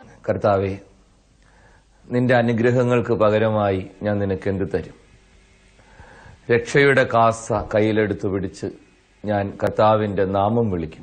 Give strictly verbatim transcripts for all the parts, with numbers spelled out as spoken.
കർത്താവേ, നിന്റെ അനുഗ്രഹങ്ങൾക്ക് പകരമായി ഞാൻ നിനക്ക് എന്ത് തരും? രക്ഷയുടെ കാസ കയ്യിലെടുത്തു പിടിച്ച് ഞാൻ കർത്താവിന്റെ നാമം വിളിക്കും.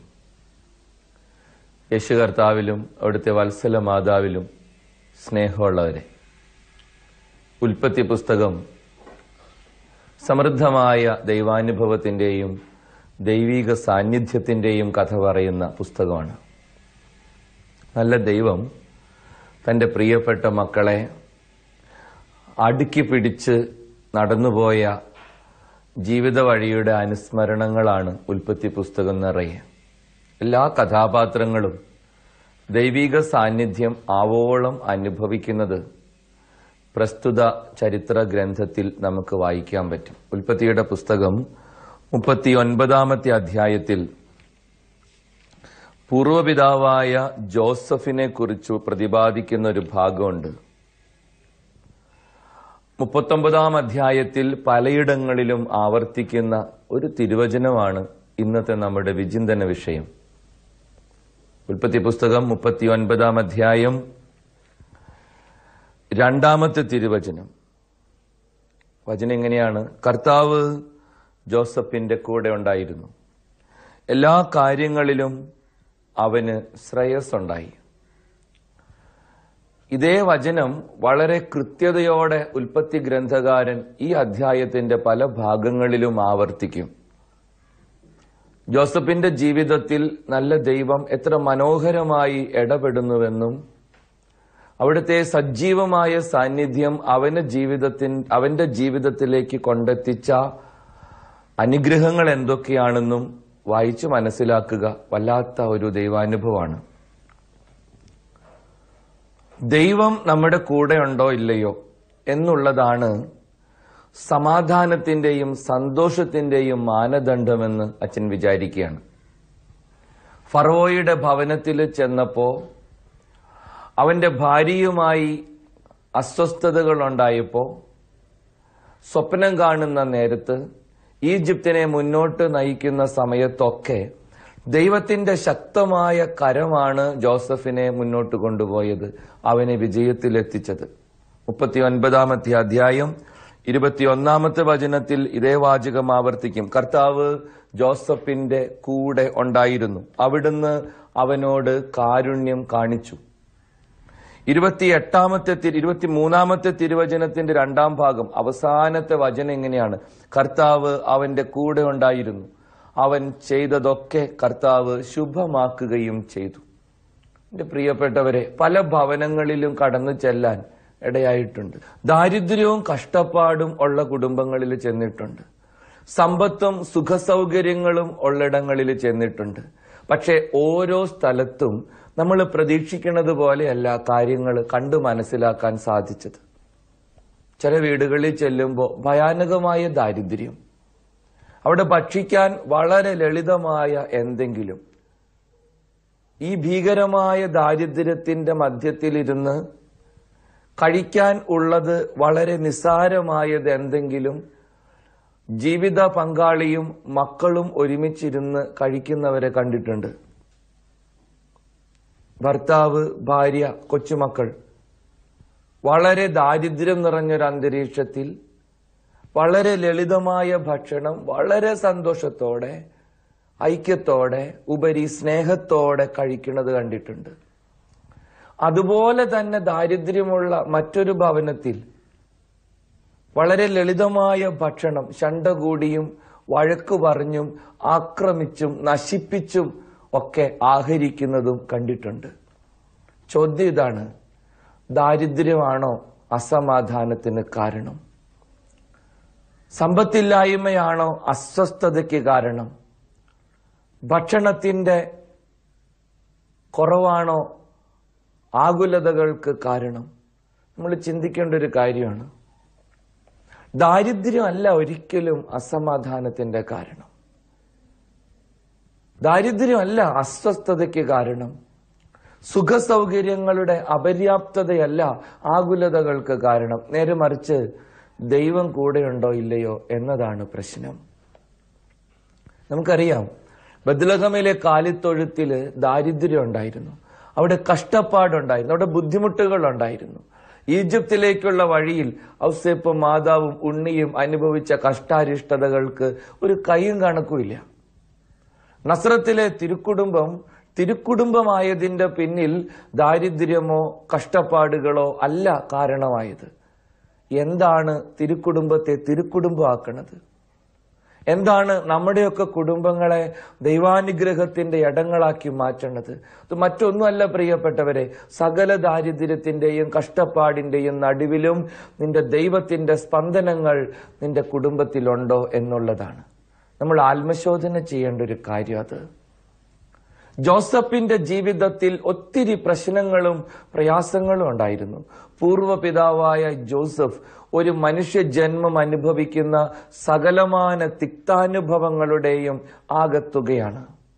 യേശു കർത്താവിലും അവിടുത്തെ വത്സല മാതാവിലും സ്നേഹമുള്ളവരെ, ഉൽപ്പത്തി പുസ്തകം സമൃദ്ധമായ ദൈവാനുഭവത്തിന്റെയും ദൈവിക സാന്നിധ്യത്തിന്റെയും കഥ പറയുന്ന പുസ്തകമാണ്. നല്ല ദൈവം തന്റെ പ്രിയപ്പെട്ട മക്കളെ അടുക്കി പിടിച്ച് നടന്നുപോയ ജീവിത വഴിയുടെ അനുസ്മരണങ്ങളാണ് ഉൽപ്പത്തി പുസ്തകം നിറയെ. എല്ലാ കഥാപാത്രങ്ങളും ദൈവിക സാന്നിധ്യം ആവോളം അനുഭവിക്കുന്നത് പ്രസ്തുത ചരിത്ര ഗ്രന്ഥത്തിൽ നമുക്ക് വായിക്കാൻ പറ്റും. ഉൽപ്പത്തിയുടെ പുസ്തകം മുപ്പത്തി ഒൻപതാമത്തെ അധ്യായത്തിൽ പൂർവപിതാവായ ജോസഫിനെ കുറിച്ച് പ്രതിപാദിക്കുന്ന ഒരു ഭാഗമുണ്ട്. മുപ്പത്തൊമ്പതാം അധ്യായത്തിൽ പലയിടങ്ങളിലും ആവർത്തിക്കുന്ന ഒരു തിരുവചനമാണ് ഇന്നത്തെ നമ്മുടെ വിചിന്തന വിഷയം. ഉൽപ്പത്തി പുസ്തകം മുപ്പത്തി ഒൻപതാം അധ്യായം രണ്ടാമത്തെ തിരുവചനം. വചനം എങ്ങനെയാണ്? കർത്താവ് ജോസഫിന്റെ കൂടെ ഉണ്ടായിരുന്നു, എല്ലാ കാര്യങ്ങളിലും അവന് ശ്രേയസ്സുണ്ടായി. ഇതേ വചനം വളരെ കൃത്യതയോടെ ഉൽപ്പത്തി ഗ്രന്ഥകാരൻ ഈ അധ്യായത്തിന്റെ പല ഭാഗങ്ങളിലും ആവർത്തിക്കും. ജോസഫിന്റെ ജീവിതത്തിൽ നല്ല ദൈവം എത്ര മനോഹരമായി ഇടപെടുന്നുവെന്നും അവിടുത്തെ സജീവമായ സാന്നിധ്യം അവന്റെ ജീവിതത്തിൻ അവന്റെ ജീവിതത്തിലേക്ക് കൊണ്ടെത്തിച്ച അനുഗ്രഹങ്ങൾ എന്തൊക്കെയാണെന്നും വായിച്ചു മനസ്സിലാക്കുക വല്ലാത്ത ഒരു ദൈവാനുഭവമാണ്. ദൈവം നമ്മുടെ കൂടെ ഉണ്ടോ ഇല്ലയോ എന്നുള്ളതാണ് സമാധാനത്തിന്റെയും സന്തോഷത്തിന്റെയും മാനദണ്ഡമെന്ന് അച്ഛൻ വിചാരിക്കുകയാണ്. ഫറവോയുടെ ഭവനത്തിൽ ചെന്നപ്പോ അവന്റെ ഭാര്യയുമായി അസ്വസ്ഥതകൾ ഉണ്ടായപ്പോ സ്വപ്നം കാണുന്ന നേരത്ത് ഈജിപ്തിനെ മുന്നോട്ട് നയിക്കുന്ന സമയത്തൊക്കെ ദൈവത്തിന്റെ ശക്തമായ കരമാണ് ജോസഫിനെ മുന്നോട്ട് കൊണ്ടുപോയത്, അവനെ വിജയത്തിലെത്തിച്ചത്. മുപ്പത്തി ഒൻപതാമത്തെ അധ്യായം ഇരുപത്തിയൊന്നാമത്തെ വചനത്തിൽ ഇതേ വാചകം ആവർത്തിക്കും. കർത്താവ് ജോസഫിന്റെ കൂടെ ഉണ്ടായിരുന്നു, അവിടുന്ന് അവനോട് കാരുണ്യം കാണിച്ചു. ഇരുപത്തി എട്ടാമത്തെ ഇരുപത്തി മൂന്നാമത്തെ തിരുവചനത്തിന്റെ രണ്ടാം ഭാഗം അവസാനത്തെ വചനം എങ്ങനെയാണ്? കർത്താവ് അവന്റെ കൂടെ ഉണ്ടായിരുന്നു, അവൻ ചെയ്തതൊക്കെ കർത്താവ് ശുഭമാക്കുകയും ചെയ്തു. എന്റെ പ്രിയപ്പെട്ടവരെ, പല ഭവനങ്ങളിലും കടന്നു ചെല്ലാൻ ഇടയായിട്ടുണ്ട്. ദാരിദ്ര്യവും കഷ്ടപ്പാടും ഉള്ള കുടുംബങ്ങളിൽ ചെന്നിട്ടുണ്ട്. സമ്പത്തും സുഖസൗകര്യങ്ങളും ഉള്ളിടങ്ങളിൽ ചെന്നിട്ടുണ്ട്. പക്ഷെ ഓരോ സ്ഥലത്തും നമ്മൾ പ്രതീക്ഷിക്കുന്നത് പോലെയല്ല കാര്യങ്ങൾ കണ്ടു മനസ്സിലാക്കാൻ സാധിച്ചത്. ചില വീടുകളിൽ ചെല്ലുമ്പോൾ ഭയാനകമായ ദാരിദ്ര്യം, അവിടെ ഭക്ഷിക്കാൻ വളരെ ലളിതമായ എന്തെങ്കിലും. ഈ ഭീകരമായ ദാരിദ്ര്യത്തിന്റെ മധ്യത്തിലിരുന്ന് കഴിക്കാൻ ഉള്ളത് വളരെ നിസ്സാരമായത് എന്തെങ്കിലും ജീവിത പങ്കാളിയും മക്കളും ഒരുമിച്ചിരുന്ന് കഴിക്കുന്നവരെ കണ്ടിട്ടുണ്ട്. ഭർത്താവ്, ഭാര്യ, കൊച്ചുമക്കൾ വളരെ ദാരിദ്ര്യം നിറഞ്ഞൊരു അന്തരീക്ഷത്തിൽ വളരെ ലളിതമായ ഭക്ഷണം വളരെ സന്തോഷത്തോടെ, ഐക്യത്തോടെ, ഉപരി സ്നേഹത്തോടെ കഴിക്കുന്നത് കണ്ടിട്ടുണ്ട്. അതുപോലെ തന്നെ ദാരിദ്ര്യമുള്ള മറ്റൊരു ഭവനത്തിൽ വളരെ ലളിതമായ ഭക്ഷണം ശണ്ട കൂടിയും വഴക്കു പറഞ്ഞും ആക്രമിച്ചും നശിപ്പിച്ചും ഒക്കെ ആഹരിക്കുന്നതും കണ്ടിട്ടുണ്ട്. ചോദ്യം ഇതാണ്: ദാരിദ്ര്യമാണോ അസമാധാനത്തിന് കാരണം? സമ്പത്തില്ലായ്മയാണോ അസ്വസ്ഥതയ്ക്ക് കാരണം? ഭക്ഷണത്തിന്റെ കുറവാണോ ആകുലതകൾക്ക് കാരണം? നമ്മൾ ചിന്തിക്കേണ്ട ഒരു കാര്യമാണ്. ദാരിദ്ര്യമല്ല ഒരിക്കലും അസമാധാനത്തിന്റെ കാരണം. ദാരിദ്ര്യമല്ല അസ്വസ്ഥതയ്ക്ക് കാരണം. സുഖസൗകര്യങ്ങളുടെ അപര്യാപ്തതയല്ല ആകുലതകൾക്ക് കാരണം. നേരെ മറിച്ച് ദൈവം കൂടെയുണ്ടോ ഇല്ലയോ എന്നതാണ് പ്രശ്നം. നമുക്കറിയാം, ബത്ലഹേമിലെ കാലിത്തൊഴുത്തില് ദാരിദ്ര്യം ഉണ്ടായിരുന്നു. അവിടെ കഷ്ടപ്പാടുണ്ടായിരുന്നു, അവിടെ ബുദ്ധിമുട്ടുകൾ ഉണ്ടായിരുന്നു. ഈജിപ്തിലേക്കുള്ള വഴിയിൽ ഔസേപ്പും മാതാവും ഉണ്ണിയും അനുഭവിച്ച കഷ്ടാരിഷ്ടതകൾക്ക് ഒരു കൈയും കണക്കുമില്ല. നസ്രത്തിലെ തിരുക്കുടുംബം തിരുക്കുടുംബമായതിന്റെ പിന്നിൽ ദാരിദ്ര്യമോ കഷ്ടപ്പാടുകളോ അല്ല കാരണമായത്. എന്താണ് തിരുക്കുടുംബത്തെ തിരുക്കുടുംബമാക്കുന്നത്? എന്താണ് നമ്മുടെയൊക്കെ കുടുംബങ്ങളെ ദൈവാനുഗ്രഹത്തിന്റെ ഇടങ്ങളാക്കി മാറ്റണത്? അത് മറ്റൊന്നുമല്ല പ്രിയപ്പെട്ടവരെ, സകല ദാരിദ്ര്യത്തിന്റെയും കഷ്ടപ്പാടിന്റെയും നടുവിലും നിന്റെ ദൈവത്തിന്റെ സ്പന്ദനങ്ങൾ നിന്റെ കുടുംബത്തിലുണ്ടോ എന്നുള്ളതാണ് നമ്മൾ ആത്മശോധന ചെയ്യേണ്ട ഒരു കാര്യം. അത് ജോസഫിന്റെ ജീവിതത്തിൽ ഒത്തിരി പ്രശ്നങ്ങളും പ്രയാസങ്ങളും ഉണ്ടായിരുന്നു. പൂർവ്വപിതാവായ ജോസഫ് ഒരു മനുഷ്യ ജന്മം അനുഭവിക്കുന്ന സകലമാന തിക്താനുഭവങ്ങളുടെയും ആകത്തുകയാണ്.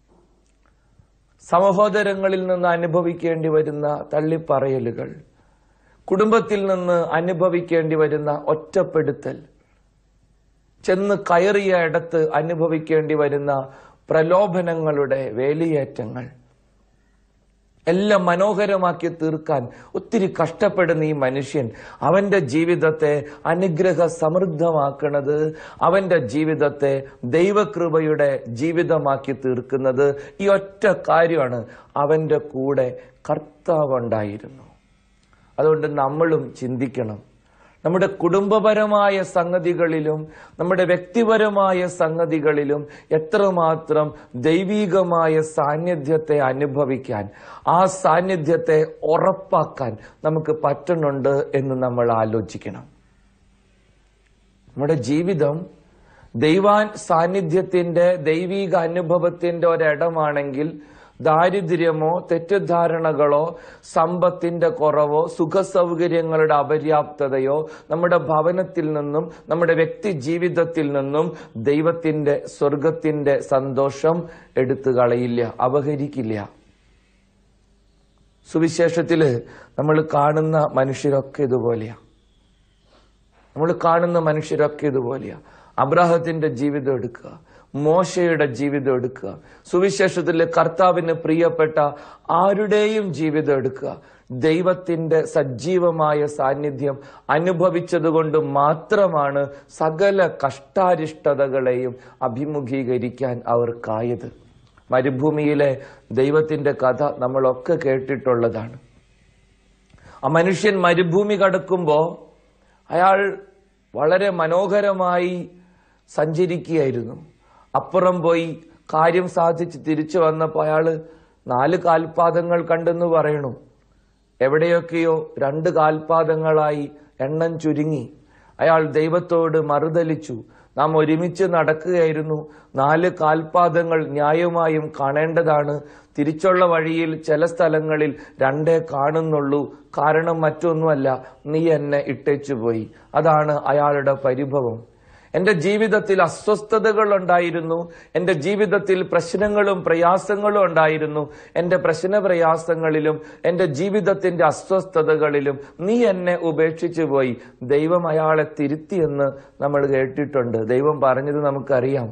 സഹോദരങ്ങളിൽ നിന്ന് അനുഭവിക്കേണ്ടി വരുന്ന തള്ളിപ്പറയലുകൾ, കുടുംബത്തിൽ നിന്ന് അനുഭവിക്കേണ്ടി വരുന്ന ഒറ്റപ്പെടുത്തൽ, ചെന്ന് കയറിയ ഇടത്ത് അനുഭവിക്കേണ്ടി വരുന്ന പ്രലോഭനങ്ങളുടെ വേലിയേറ്റങ്ങൾ എല്ലാം മനോഹരമാക്കി തീർക്കാൻ ഒത്തിരി കഷ്ടപ്പെടുന്ന ഈ മനുഷ്യൻ അവന്റെ ജീവിതത്തെ അനുഗ്രഹ സമൃദ്ധമാക്കുന്നത്, അവന്റെ ജീവിതത്തെ ദൈവകൃപയുടെ ജീവിതമാക്കി തീർക്കുന്നത് ഈ ഒറ്റ കാര്യമാണ്. അവന്റെ കൂടെ കർത്താവുണ്ടായിരുന്നു. അതുകൊണ്ട് നമ്മളും ചിന്തിക്കണം, നമ്മുടെ കുടുംബപരമായ സംഗതികളിലും നമ്മുടെ വ്യക്തിപരമായ സംഗതികളിലും എത്രമാത്രം ദൈവികമായ സാന്നിധ്യത്തെ അനുഭവിക്കാൻ, ആ സാന്നിധ്യത്തെ ഉറപ്പാക്കാൻ നമുക്ക് പറ്റുന്നുണ്ട് എന്ന് നമ്മൾ ആലോചിക്കണം. നമ്മുടെ ജീവിതം ദൈവാൻ സാന്നിധ്യത്തിന്റെ ദൈവിക അനുഭവത്തിന്റെ ഒരിടമാണെങ്കിൽ ദാരിദ്ര്യമോ തെറ്റിദ്ധാരണകളോ സമ്പത്തിന്റെ കുറവോ സുഖസൗകര്യങ്ങളുടെ അപര്യാപ്തതയോ നമ്മുടെ ഭവനത്തിൽ നിന്നും നമ്മുടെ വ്യക്തി ജീവിതത്തിൽ നിന്നും ദൈവത്തിന്റെ സ്വർഗത്തിന്റെ സന്തോഷം എടുത്തു കളയില്ല, അപഹരിക്കില്ല. സുവിശേഷത്തില് നമ്മൾ കാണുന്ന മനുഷ്യരൊക്കെ ഇതുപോലെയാ. നമ്മൾ കാണുന്ന മനുഷ്യരൊക്കെ ഇതുപോലെയാ. അബ്രാഹത്തിന്റെ ജീവിതം എടുക്കുക, മോശയുടെ ജീവിതം എടുക്കുക, സുവിശേഷത്തിലെ കർത്താവിന് പ്രിയപ്പെട്ട ആരുടെയും ജീവിതം എടുക്കുക. ദൈവത്തിന്റെ സജീവമായ സാന്നിധ്യം അനുഭവിച്ചതുകൊണ്ട് മാത്രമാണ് സകല കഷ്ടാരിഷ്ടതകളെയും അഭിമുഖീകരിക്കാൻ അവർക്കായത്. മരുഭൂമിയിലെ ദൈവത്തിന്റെ കഥ നമ്മളൊക്കെ കേട്ടിട്ടുള്ളതാണ്. ആ മനുഷ്യൻ മരുഭൂമി കടക്കുമ്പോ അയാൾ വളരെ മനോഹരമായി സഞ്ചരിക്കുകയായിരുന്നു. അപ്പുറം പോയി കാര്യം സാധിച്ച് തിരിച്ചു വന്നപ്പോൾ അയാള് നാല് കാൽപാദങ്ങൾ കണ്ടെന്ന് പറയണു. എവിടെയൊക്കെയോ രണ്ട് കാൽപാദങ്ങളായി എണ്ണം ചുരുങ്ങി. അയാൾ ദൈവത്തോട് മറുതലിച്ചു. നാം ഒരുമിച്ച് നടക്കുകയായിരുന്നു. നാല് കാൽപാദങ്ങൾ ന്യായമായും കാണേണ്ടതാണ്. തിരിച്ചുള്ള വഴിയിൽ ചില സ്ഥലങ്ങളിൽ രണ്ടേ കാണുന്നുള്ളൂ. കാരണം മറ്റൊന്നുമല്ല, നീ എന്നെ ഇട്ടേച്ചു പോയി. അതാണ് അയാളുടെ പരിഭവം. എന്റെ ജീവിതത്തിൽ അസ്വസ്ഥതകൾ ഉണ്ടായിരുന്നു, എന്റെ ജീവിതത്തിൽ പ്രശ്നങ്ങളും പ്രയാസങ്ങളും ഉണ്ടായിരുന്നു. എന്റെ പ്രശ്ന പ്രയാസങ്ങളിലും എന്റെ ജീവിതത്തിന്റെ അസ്വസ്ഥതകളിലും നീ എന്നെ ഉപേക്ഷിച്ചു പോയി. ദൈവം അയാളെ തിരുത്തിയെന്ന് നമ്മൾ കേട്ടിട്ടുണ്ട്. ദൈവം പറഞ്ഞത് നമുക്കറിയാം,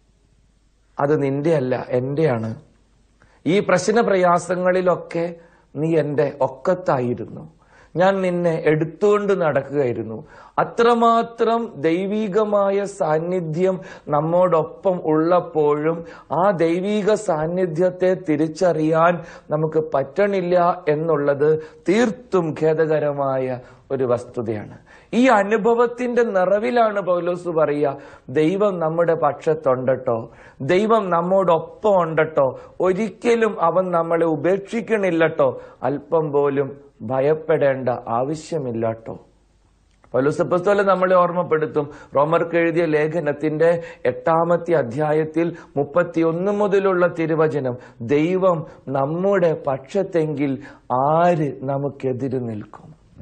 അത് നിന്റെ അല്ല, എന്റെയാണ്. ഈ പ്രശ്ന പ്രയാസങ്ങളിലൊക്കെ നീ എന്റെ ഒക്കത്തായിരുന്നു. ഞാൻ നിന്നെ എടുത്തുകൊണ്ട് നടക്കുകയായിരുന്നു. അത്രമാത്രം ദൈവികമായ സാന്നിധ്യം നമ്മോടൊപ്പം ഉള്ളപ്പോഴും ആ ദൈവിക സാന്നിധ്യത്തെ തിരിച്ചറിയാൻ നമുക്ക് പറ്റണില്ല എന്നുള്ളത് തീർത്തും ഖേദകരമായ ഒരു വസ്തുതയാണ്. ഈ അനുഭവത്തിന്റെ നിറവിലാണ് പൗലോസ് പറയുക, ദൈവം നമ്മുടെ പക്ഷത്തുണ്ടട്ടോ, ദൈവം നമ്മോടൊപ്പം ഉണ്ടട്ടോ, ഒരിക്കലും അവൻ നമ്മളെ ഉപേക്ഷിക്കണില്ലട്ടോ, അല്പം പോലും ഭയപ്പെടേണ്ട ആവശ്യമില്ലാട്ടോ. പൗലോസ് അപ്പോസ്തലൻ നമ്മളെ ഓർമ്മപ്പെടുത്തും. റോമർക്ക് എഴുതിയ ലേഖനത്തിന്റെ എട്ടാമത്തെ അധ്യായത്തിൽ മുപ്പത്തിയൊന്ന് മുതലുള്ള തിരുവചനം, ദൈവം നമ്മുടെ പക്ഷത്തെങ്കിൽ ആര് നമുക്കെതിര് നിൽക്കും?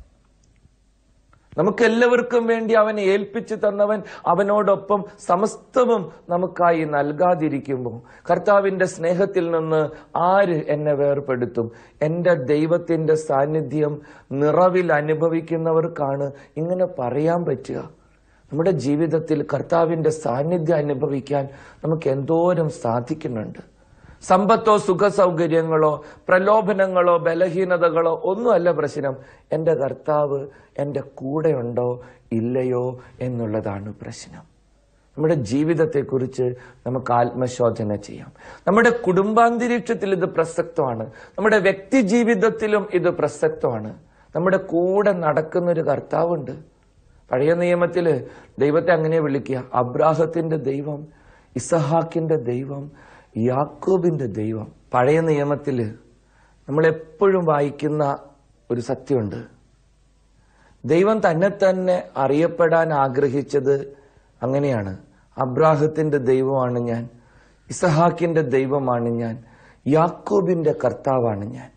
നമുക്കെല്ലാവർക്കും വേണ്ടി അവനെ ഏൽപ്പിച്ചു തന്നവൻ അവനോടൊപ്പം സമസ്തവും നമുക്കായി നൽകാതിരിക്കുമ്പോൾ കർത്താവിന്റെ സ്നേഹത്തിൽ നിന്ന് ആര് എന്നെ വേർപെടുത്തും? എന്റെ ദൈവത്തിന്റെ സാന്നിധ്യം നിറവിൽ അനുഭവിക്കുന്നവർക്കാണ് ഇങ്ങനെ പറയാൻ പറ്റുക. നമ്മുടെ ജീവിതത്തിൽ കർത്താവിന്റെ സാന്നിധ്യം അനുഭവിക്കാൻ നമുക്ക് എന്തോരം സാധിക്കുന്നുണ്ട്. സമ്പത്തോ സുഖ സൗകര്യങ്ങളോ പ്രലോഭനങ്ങളോ ബലഹീനതകളോ ഒന്നുമല്ല പ്രശ്നം. എൻ്റെ കർത്താവ് എൻ്റെ കൂടെ ഉണ്ടോ ഇല്ലയോ എന്നുള്ളതാണ് പ്രശ്നം. നമ്മുടെ ജീവിതത്തെക്കുറിച്ച് നമുക്ക് ആത്മശോധന ചെയ്യാം. നമ്മുടെ കുടുംബാന്തരീക്ഷത്തിൽ ഇത് പ്രസക്തമാണ്. നമ്മുടെ വ്യക്തി ജീവിതത്തിലും ഇത് പ്രസക്തമാണ്. നമ്മുടെ കൂടെ നടക്കുന്നൊരു കർത്താവുണ്ട്. പഴയ നിയമത്തില് ദൈവത്തെ അങ്ങനെ വിളിക്കുക: അബ്രാഹത്തിന്റെ ദൈവം, ഇസഹാക്കിന്റെ ദൈവം, യാക്കോബിന്റെ ദൈവം. പഴയ നിയമത്തില് നമ്മൾ എപ്പോഴും വായിക്കുന്ന ഒരു സത്യമുണ്ട്. ദൈവം തന്നെ തന്നെ അറിയപ്പെടാൻ ആഗ്രഹിച്ചത് അങ്ങനെയാണ്: അബ്രാഹത്തിന്റെ ദൈവമാണ് ഞാൻ, ഇസഹാക്കിന്റെ ദൈവമാണ് ഞാൻ, യാക്കോബിന്റെ കർത്താവാണ് ഞാൻ.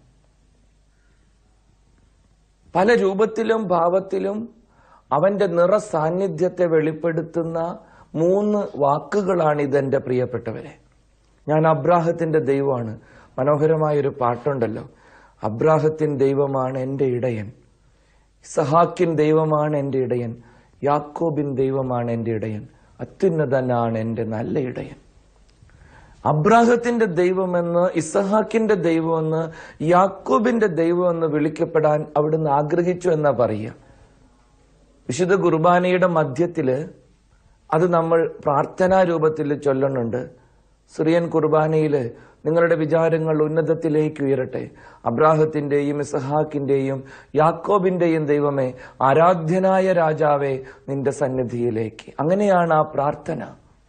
പല രൂപത്തിലും ഭാവത്തിലും അവന്റെ നിറ സാന്നിധ്യത്തെ വെളിപ്പെടുത്തുന്ന മൂന്ന് വാക്കുകളാണ് ഇതെന്റെ പ്രിയപ്പെട്ടവരെ. ഞാൻ അബ്രാഹത്തിന്റെ ദൈവമാണ്. മനോഹരമായൊരു പാട്ടുണ്ടല്ലോ: അബ്രാഹത്തിൻ ദൈവമാണ് എന്റെ ഇടയൻ, ഇസഹാക്കിൻ ദൈവമാണ് എന്റെ ഇടയൻ, യാക്കോബിൻ ദൈവമാണ് എന്റെ ഇടയൻ, അത്യുന്നതനാണ് എന്റെ നല്ല ഇടയൻ. അബ്രാഹത്തിന്റെ ദൈവമെന്ന്, ഇസഹാക്കിന്റെ ദൈവമെന്ന്, യാക്കോബിന്റെ ദൈവമെന്ന് വിളിക്കപ്പെടാൻ അവിടുന്ന് ആഗ്രഹിച്ചു എന്നാ പറയുക. വിശുദ്ധ കുർബാനയുടെ മധ്യത്തില് അത് നമ്മൾ പ്രാർത്ഥനാ രൂപത്തിൽ ചൊല്ലുന്നുണ്ട്. സിറിയൻ കുർബാനയില് നിങ്ങളുടെ വിചാരങ്ങൾ ഉന്നതത്തിലേക്ക് ഉയരട്ടെ. അബ്രാഹത്തിന്റെയും ഇസഹാക്കിന്റെയും യാക്കോബിന്റെയും ദൈവമേ, ആരാധ്യനായ രാജാവേ, നിന്റെ സന്നിധിയിലേക്ക്. അങ്ങനെയാണ് ആ പ്രാർത്ഥന.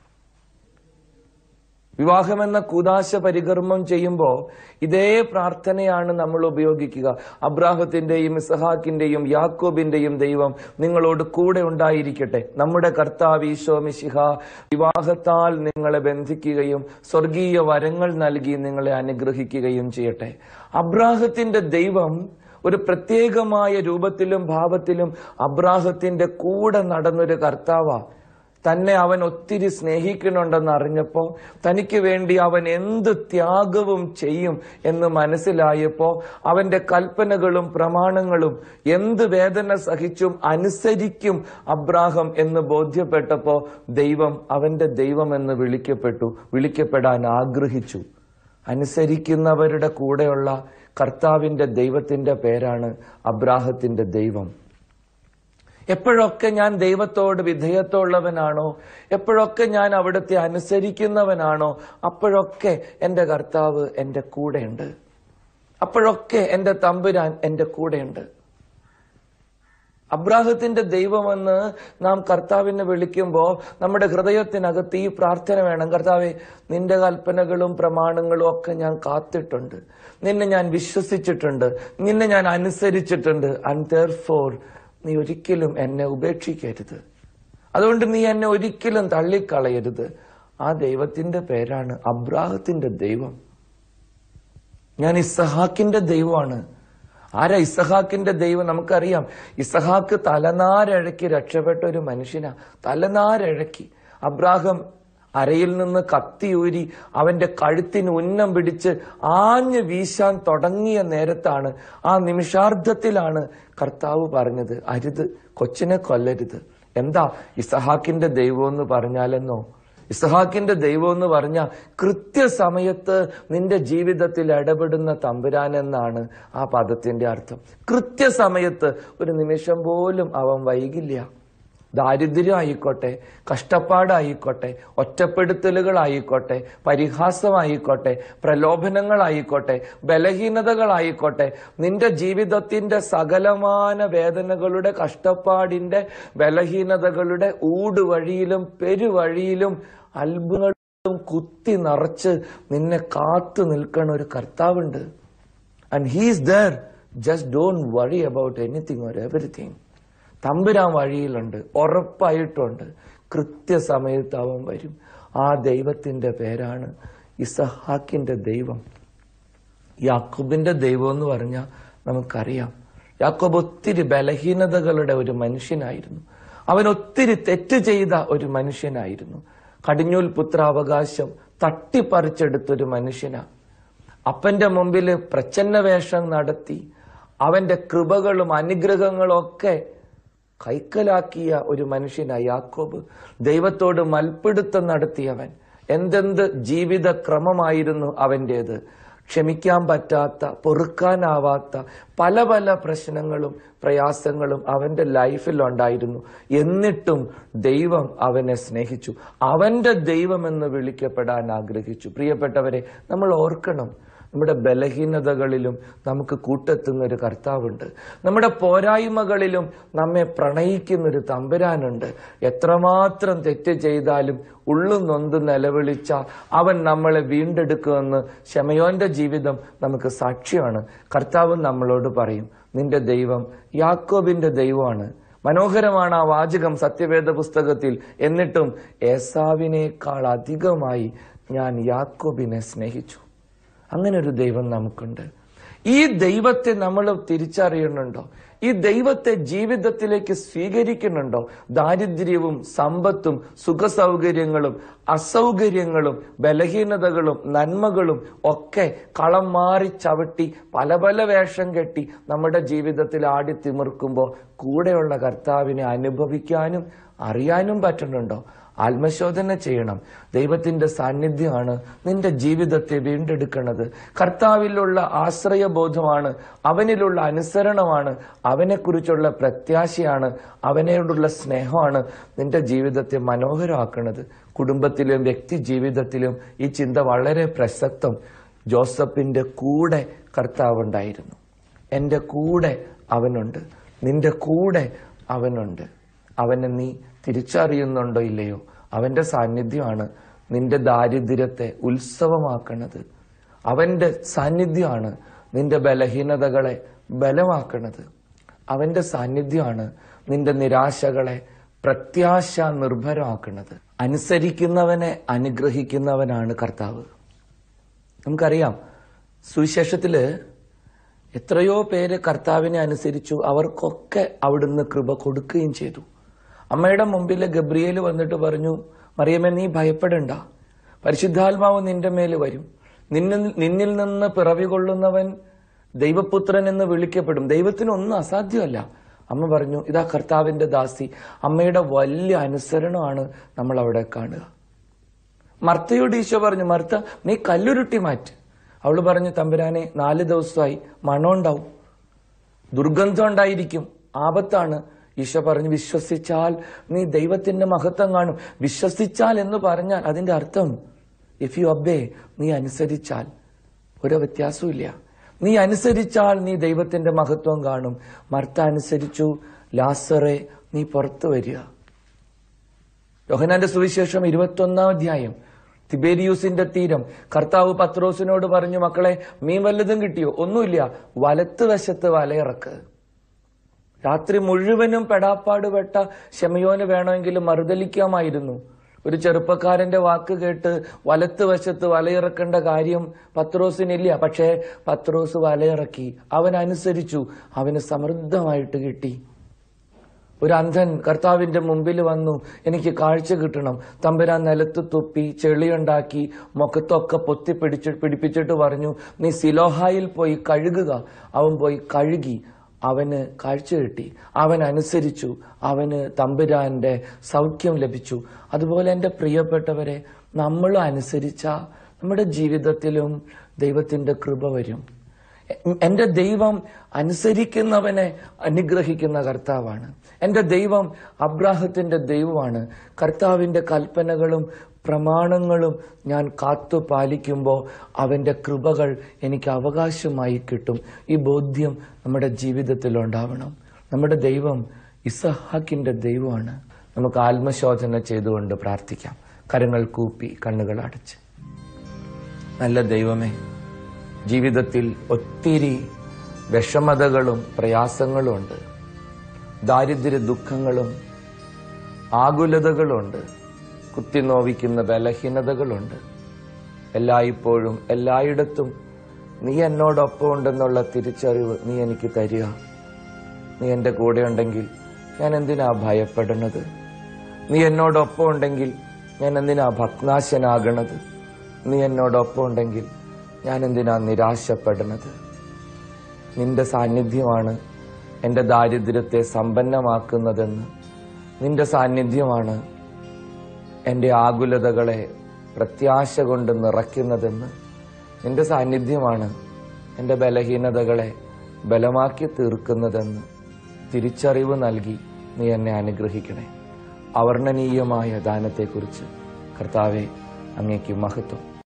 വിവാഹമെന്ന കൂദാശ പരികർമ്മം ചെയ്യുമ്പോൾ ഇതേ പ്രാർത്ഥനയാണ് നമ്മൾ ഉപയോഗിക്കുക. അബ്രാഹത്തിന്റെയും ഇസഹാക്കിന്റെയും യാക്കോബിന്റെയും ദൈവം നിങ്ങളോട് കൂടെ ഉണ്ടായിരിക്കട്ടെ. നമ്മുടെ കർത്താവ് ഈശോ മിശിഹ വിവാഹത്താൽ നിങ്ങളെ ബന്ധിക്കുകയും സ്വർഗീയ വരങ്ങൾ നൽകി നിങ്ങളെ അനുഗ്രഹിക്കുകയും ചെയ്യട്ടെ. അബ്രാഹത്തിന്റെ ദൈവം ഒരു പ്രത്യേകമായ രൂപത്തിലും ഭാവത്തിലും അബ്രാഹത്തിന്റെ കൂടെ നടന്നൊരു കർത്താവാ. തന്നെ അവൻ ഒത്തിരി സ്നേഹിക്കുന്നുണ്ടെന്ന് അറിഞ്ഞപ്പോ, തനിക്ക് വേണ്ടി അവൻ എന്ത് ത്യാഗവും ചെയ്യും എന്ന് മനസ്സിലായപ്പോ, അവന്റെ കൽപ്പനകളും പ്രമാണങ്ങളും എന്ത് വേദന സഹിച്ചും അനുസരിക്കും അബ്രാഹം എന്ന് ബോധ്യപ്പെട്ടപ്പോ, ദൈവം അവന്റെ ദൈവമെന്ന് വിളിക്കപ്പെട്ടു, വിളിക്കപ്പെടാൻ ആഗ്രഹിച്ചു. അനുസരിക്കുന്നവരുടെ കൂടെയുള്ള കർത്താവിന്റെ ദൈവത്തിന്റെ പേരാണ് അബ്രാഹത്തിന്റെ ദൈവം. എപ്പോഴൊക്കെ ഞാൻ ദൈവത്തോട് വിധേയത്വമുള്ളവനാണോ, എപ്പോഴൊക്കെ ഞാൻ അവിടുത്തെ അനുസരിക്കുന്നവനാണോ, അപ്പോഴൊക്കെ എൻ്റെ കർത്താവ് എൻ്റെ കൂടെയുണ്ട്. അപ്പോഴൊക്കെ എൻ്റെ തമ്പുരാൻ എൻ്റെ കൂടെയുണ്ട്. അബ്രാഹത്തിന്റെ ദൈവമെന്ന് നാം കർത്താവിനെ വിളിക്കുമ്പോൾ നമ്മുടെ ഹൃദയത്തിനകത്ത് ഈ പ്രാർത്ഥന വേണം: കർത്താവേ, നിന്റെ കൽപ്പനകളും പ്രമാണങ്ങളും ഒക്കെ ഞാൻ കാത്തിട്ടുണ്ട്, നിന്നെ ഞാൻ വിശ്വസിച്ചിട്ടുണ്ട്, നിന്നെ ഞാൻ അനുസരിച്ചിട്ടുണ്ട്. ആൻഡ് therefore നീ ഒരിക്കലും എന്നെ ഉപേക്ഷിക്കരുത്, അതുകൊണ്ട് നീ എന്നെ ഒരിക്കലും തള്ളിക്കളയരുത്. ആ ദൈവത്തിന്റെ പേരാണ് അബ്രാഹത്തിന്റെ ദൈവം. ഞാൻ ഇസഹാക്കിന്റെ ദൈവമാണ്. ആരാ ഇസഹാക്കിന്റെ ദൈവം? നമുക്കറിയാം, ഇസഹാക്ക് തലനാരഴക്കി രക്ഷപ്പെട്ട ഒരു മനുഷ്യനാ. തലനാരഴക്കി. അബ്രാഹം അരയിൽ നിന്ന് കത്തിയൂരി അവന്റെ കഴുത്തിന് ഉന്നം പിടിച്ച് ആഞ്ഞ് വീശാൻ തുടങ്ങിയ നേരത്താണ്, ആ നിമിഷാർദ്ധത്തിലാണ് കർത്താവ് പറഞ്ഞത്, അരുത്, കൊച്ചിനെ കൊല്ലരുത്. എന്താ ഇസഹാക്കിന്റെ ദൈവം എന്ന് പറഞ്ഞാലെന്നോ? ഇസഹാക്കിന്റെ ദൈവം എന്ന് പറഞ്ഞ കൃത്യസമയത്ത് നിന്റെ ജീവിതത്തിൽ ഇടപെടുന്ന തമ്പുരാൻ എന്നാണ് ആ പദത്തിന്റെ അർത്ഥം. കൃത്യസമയത്ത്, ഒരു നിമിഷം പോലും അവൻ വൈകില്ല. ദാരിദ്ര്യം ആയിക്കോട്ടെ, കഷ്ടപ്പാടായിക്കോട്ടെ, ഒറ്റപ്പെടുത്തലുകളായിക്കോട്ടെ, പരിഹാസമായിക്കോട്ടെ, പ്രലോഭനങ്ങളായിക്കോട്ടെ, ബലഹീനതകളായിക്കോട്ടെ, നിന്റെ ജീവിതത്തിന്റെ സകലമാന വേദനകളുടെ, കഷ്ടപ്പാടിന്റെ, ബലഹീനതകളുടെ ഊടുവഴിയിലും പെരുവഴിയിലും അത്ഭുതങ്ങളും കുത്തി നിറച്ച് നിന്നെ കാത്തു നിൽക്കണ ഒരു കർത്താവുണ്ട്. And he is there. Just don't worry about anything or everything. തമ്പുരാൻ വഴിയിലുണ്ട്, ഉറപ്പായിട്ടുണ്ട്. കൃത്യസമയത്ത് അവൻ വരും. ആ ദൈവത്തിന്റെ പേരാണ് ഇസഹാക്കിന്റെ ദൈവം. യാക്കോബിന്റെ ദൈവം എന്ന് പറഞ്ഞാൽ നമുക്കറിയാം, യാക്കോബ് ഒത്തിരി ബലഹീനതകളുടെ ഒരു മനുഷ്യനായിരുന്നു. അവൻ ഒത്തിരി തെറ്റ് ചെയ്ത ഒരു മനുഷ്യനായിരുന്നു. കടിഞ്ഞൂൽ പുത്രാവകാശം തട്ടിപ്പറിച്ചെടുത്തൊരു മനുഷ്യനാ. അപ്പന്റെ മുമ്പില് പ്രച്ഛന്ന വേഷം നടത്തി അവന്റെ കൃപകളും അനുഗ്രഹങ്ങളും ഒക്കെ കൈക്കലാക്കിയ ഒരു മനുഷ്യനായി യാക്കോബ്. ദൈവത്തോട് മൽപ്പിടുത്തം നടത്തിയവൻ. എന്തെന്ത് ജീവിത ക്രമമായിരുന്നു അവൻ്റേത്. ക്ഷമിക്കാൻ പറ്റാത്ത, പൊറുക്കാനാവാത്ത പല പല പ്രശ്നങ്ങളും പ്രയാസങ്ങളും അവന്റെ ലൈഫിലുണ്ടായിരുന്നു. എന്നിട്ടും ദൈവം അവനെ സ്നേഹിച്ചു. അവന്റെ ദൈവമെന്ന് വിളിക്കപ്പെടാൻ ആഗ്രഹിച്ചു. പ്രിയപ്പെട്ടവരെ, നമ്മൾ ഓർക്കണം, നമ്മുടെ ബലഹീനതകളിലും നമുക്ക് കൂട്ടെത്തുന്ന ഒരു കർത്താവുണ്ട്. നമ്മുടെ പോരായ്മകളിലും നമ്മെ പ്രണയിക്കുന്ന ഒരു തമ്പുരാനുണ്ട്. എത്രമാത്രം തെറ്റ് ചെയ്താലും ഉള്ളു നൊന്ത് നിലവിളിച്ച അവൻ നമ്മളെ വീണ്ടെടുക്കുമെന്ന് ശമയോന്റെ ജീവിതം നമുക്ക് സാക്ഷിയാണ്. കർത്താവ് നമ്മളോട് പറയും, നിന്റെ ദൈവം യാക്കോബിന്റെ ദൈവമാണ്. മനോഹരമാണ് ആ വാചകം സത്യവേദ പുസ്തകത്തിൽ. എന്നിട്ടും ഏസാവിനേക്കാൾ അധികമായി ഞാൻ യാക്കോബിനെ സ്നേഹിച്ചു. അങ്ങനെ ഒരു ദൈവം നമുക്കുണ്ട്. ഈ ദൈവത്തെ നമ്മൾ തിരിച്ചറിയുന്നുണ്ടോ? ഈ ദൈവത്തെ ജീവിതത്തിലേക്ക് സ്വീകരിക്കുന്നുണ്ടോ? ദാരിദ്ര്യവും സമ്പത്തും സുഖസൗകര്യങ്ങളും അസൗകര്യങ്ങളും ബലഹീനതകളും നന്മകളും ഒക്കെ കളം മാറി ചവിട്ടി പല പല വേഷം കെട്ടി നമ്മുടെ ജീവിതത്തിൽ ആടി തിമിർക്കുമ്പോൾ കൂടെയുള്ള കർത്താവിനെ അനുഭവിക്കാനും അറിയാനും പറ്റുന്നുണ്ടോ? ആത്മശോധന ചെയ്യണം. ദൈവത്തിന്റെ സാന്നിധ്യമാണ് നിന്റെ ജീവിതത്തെ വീണ്ടെടുക്കുന്നത്. കർത്താവിലുള്ള ആശ്രയബോധമാണ്, അവനിലുള്ള അനുസരണമാണ്, അവനെക്കുറിച്ചുള്ള പ്രത്യാശയാണ്, അവനോടുള്ള സ്നേഹമാണ് നിന്റെ ജീവിതത്തെ മനോഹരമാക്കുന്നത്. കുടുംബത്തിലും വ്യക്തി ജീവിതത്തിലും ഈ ചിന്ത വളരെ പ്രസക്തം. ജോസഫിന്റെ കൂടെ കർത്താവുണ്ടായിരുന്നു. എൻ്റെ കൂടെ അവനുണ്ട്, നിന്റെ കൂടെ അവനുണ്ട്. അവനെ നീ തിരിച്ചറിയുന്നുണ്ടോ ഇല്ലയോ? അവന്റെ സാന്നിധ്യമാണ് നിന്റെ ദാരിദ്ര്യത്തെ ഉത്സവമാക്കുന്നത്. അവന്റെ സാന്നിധ്യമാണ് നിന്റെ ബലഹീനതകളെ ബലമാക്കുന്നത്. അവന്റെ സാന്നിധ്യമാണ് നിന്റെ നിരാശകളെ പ്രത്യാശ നിർഭരമാക്കുന്നത്. അനുസരിക്കുന്നവനെ അനുഗ്രഹിക്കുന്നവനാണ് കർത്താവ്. നമുക്കറിയാം, സുവിശേഷത്തില് എത്രയോ പേര് കർത്താവിനെ അനുസരിച്ചു. അവർക്കൊക്കെ അവിടുന്ന് കൃപ കൊടുക്കുകയും ചെയ്തു. അമ്മയുടെ മുമ്പിൽ ഗബ്രിയേൽ വന്നിട്ട് പറഞ്ഞു, മറിയമേ, നീ ഭയപ്പെടണ്ട, പരിശുദ്ധാത്മാവ് നിന്റെ മേൽ വരും, നിന്നിൽ നിന്നിൽ നിന്ന് പിറവി കൊള്ളുന്നവൻ ദൈവപുത്രൻ എന്ന് വിളിക്കപ്പെടും. ദൈവത്തിനൊന്നും അസാധ്യമല്ല. അമ്മ പറഞ്ഞു, ഇതാ കർത്താവിന്റെ ദാസി. അമ്മയുടെ വലിയ അനുസരണമാണ് നമ്മൾ അവിടെ കാണുക. മർത്തയോട് ഈശോ പറഞ്ഞു, മർത്ത, നീ കല്ലുരുട്ടി മാറ്റ്. അവള് പറഞ്ഞു, തമ്പുരാനെ, നാല് ദിവസമായി മണമുണ്ടാവും, ദുർഗന്ധം ഉണ്ടായിരിക്കും, ആപത്താണ്. ഈശോ പറഞ്ഞു, വിശ്വസിച്ചാൽ നീ ദൈവത്തിന്റെ മഹത്വം കാണും. വിശ്വസിച്ചാൽ എന്ന് പറഞ്ഞാൽ അതിന്റെ അർത്ഥം ഇഫ് യു ഒബേ, നീ അനുസരിച്ചാൽ ഒരു വ്യത്യാസവും ഇല്ല. നീ അനുസരിച്ചാൽ നീ ദൈവത്തിന്റെ മഹത്വം കാണും. മർത്ത അനുസരിച്ചു. ലാസറെ, നീ പുറത്തു വരിക. യോഹന്നാന്റെ സുവിശേഷം ഇരുപത്തി ഒന്നാം അധ്യായം, തിബേരിയൂസിന്റെ തീരം. കർത്താവ് പത്രോസിനോട് പറഞ്ഞു, മക്കളെ, മീൻ വല്ലതും കിട്ടിയോ? ഒന്നുമില്ല, വലത്ത് വശത്ത് വലയിറക്ക്. രാത്രി മുഴുവനും പെടാപ്പാട് പെട്ട ശമയോന് വേണമെങ്കിൽ മറുതലിക്കാമായിരുന്നു. ഒരു ചെറുപ്പക്കാരന്റെ വാക്ക് കേട്ട് വലത്ത് വശത്ത് വലയിറക്കേണ്ട കാര്യം പത്രോസിനില്ല. പക്ഷേ പത്രോസ് വലയിറക്കി, അവൻ അനുസരിച്ചു, അവന് സമൃദ്ധമായിട്ട് കിട്ടി. ഒരു അന്ധൻ കർത്താവിന്റെ മുമ്പിൽ വന്നു, എനിക്ക് കാഴ്ച കിട്ടണം. തമ്പുരാൻ നിലത്ത് തുപ്പി ചെളിയുണ്ടാക്കി മുഖത്തൊക്കെ പൊത്തി പിടിച്ച് പിടിപ്പിച്ചിട്ട് പറഞ്ഞു, നീ സിലോഹായിൽ പോയി കഴുകുക. അവൻ പോയി കഴുകി, അവന് കാഴ്ച കിട്ടി. അവൻ അനുസരിച്ചു, അവന് തമ്പുരാന്റെ സൗഖ്യം ലഭിച്ചു. അതുപോലെ എൻ്റെ പ്രിയപ്പെട്ടവരെ, നമ്മൾ അനുസരിച്ച നമ്മുടെ ജീവിതത്തിലും ദൈവത്തിന്റെ കൃപ വരും. എന്റെ ദൈവം അനുസരിക്കുന്നവനെ അനുഗ്രഹിക്കുന്ന കർത്താവാണ്. എന്റെ ദൈവം അബ്രാഹത്തിന്റെ ദൈവമാണ്. കർത്താവിന്റെ കൽപ്പനകളും പ്രമാണങ്ങളും ഞാൻ കാത്തു പാലിക്കുമ്പോൾ അവന്റെ കൃപകൾ എനിക്ക് അവകാശമായി കിട്ടും. ഈ ബോധ്യം നമ്മുടെ ജീവിതത്തിൽ ഉണ്ടാവണം. നമ്മുടെ ദൈവം ഇസഹാക്കിന്റെ ദൈവമാണ്. നമുക്ക് ആത്മശോധന ചെയ്തുകൊണ്ട് പ്രാർത്ഥിക്കാം. കരങ്ങൾ കൂപ്പി, കണ്ണുകൾ അടച്ച്. നല്ല ദൈവമേ, ജീവിതത്തിൽ ഒത്തിരി വിഷമതകളും പ്രയാസങ്ങളും ഉണ്ട്, ദാരിദ്ര്യ ദുഃഖങ്ങളും ആകുലതകളുണ്ട്, കുത്തിനോവിക്കുന്ന ബലഹീനതകളുണ്ട്. എല്ലായ്പ്പോഴും എല്ലായിടത്തും നീ എന്നോടൊപ്പം ഉണ്ടെന്നുള്ള തിരിച്ചറിവ് നീ എനിക്ക് തരിക. നീ എൻ്റെ കൂടെ ഉണ്ടെങ്കിൽ ഞാൻ എന്തിനാ ഭയപ്പെടുന്നത്? നീ എന്നോടൊപ്പം ഉണ്ടെങ്കിൽ ഞാൻ എന്തിനാ ഭഗ്നാശനാകണത്? നീ എന്നോടൊപ്പം ഉണ്ടെങ്കിൽ ഞാൻ എന്തിനാ നിരാശപ്പെടുന്നത്? നിന്റെ സാന്നിധ്യമാണ് എൻ്റെ ദാരിദ്ര്യത്തെ സമ്പന്നമാക്കുന്നതെന്ന്, നിന്റെ സാന്നിധ്യമാണ് എൻ്റെ ആകുലതകളെ പ്രത്യാശ കൊണ്ട് നിറയ്ക്കുന്നതെന്ന്. നിന്റെ സാന്നിധ്യമാണ് എൻ്റെ ബലഹീനതകളെ ബലമാക്കി തീർക്കുന്നതെന്ന് തിരിച്ചറിവ് നൽകി നീ എന്നെ അനുഗ്രഹിക്കണേ. അവർണ്ണനീയമായ ദാനത്തെക്കുറിച്ച് കർത്താവെ, അങ്ങേക്ക് മഹത്വം.